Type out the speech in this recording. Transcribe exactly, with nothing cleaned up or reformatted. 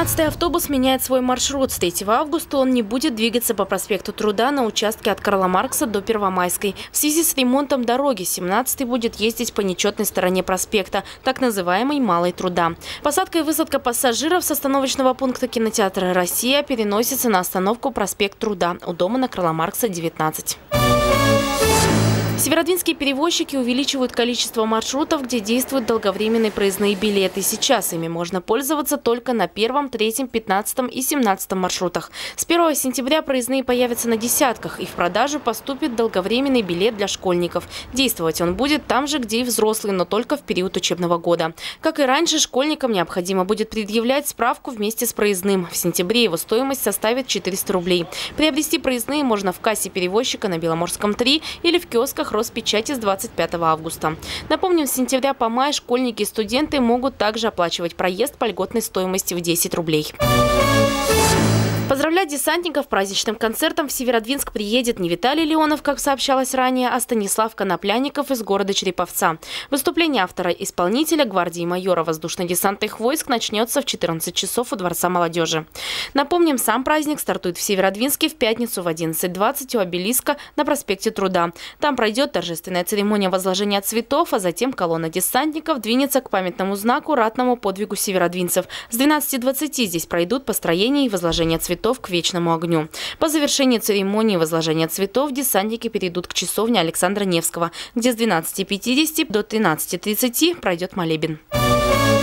семнадцатый автобус меняет свой маршрут. С третьего августа он не будет двигаться по проспекту Труда на участке от Карла Маркса до Первомайской. В связи с ремонтом дороги семнадцатый будет ездить по нечетной стороне проспекта, так называемой Малой Труда. Посадка и высадка пассажиров с остановочного пункта кинотеатра «Россия» переносится на остановку проспект Труда у дома на Карла Маркса, девятнадцать. Северодвинские перевозчики увеличивают количество маршрутов, где действуют долговременные проездные билеты. Сейчас ими можно пользоваться только на первом, третьем, пятнадцатом и семнадцатом маршрутах. С первого сентября проездные появятся на десятках, и в продажу поступит долговременный билет для школьников. Действовать он будет там же, где и взрослые, но только в период учебного года. Как и раньше, школьникам необходимо будет предъявлять справку вместе с проездным. В сентябре его стоимость составит четыреста рублей. Приобрести проездные можно в кассе перевозчика на Беломорском три или в киосках Роспечати с двадцать пятого августа. Напомним, с сентября по май школьники и студенты могут также оплачивать проезд по льготной стоимости в десять рублей. Поздравлять десантников праздничным концертом в Северодвинск приедет не Виталий Леонов, как сообщалось ранее, а Станислав Конопляников из города Череповца. Выступление автора-исполнителя гвардии майора воздушно-десантных войск начнется в четырнадцать часов у Дворца молодежи. Напомним, сам праздник стартует в Северодвинске в пятницу в одиннадцать двадцать у обелиска на проспекте Труда. Там пройдет торжественная церемония возложения цветов, а затем колонна десантников двинется к памятному знаку ратному подвигу северодвинцев. С двенадцати двадцати здесь пройдут построение и возложение цветов к вечному огню. По завершении церемонии возложения цветов десантники перейдут к часовне Александра Невского, где с двенадцати пятидесяти до тринадцати тридцати пройдет молебен.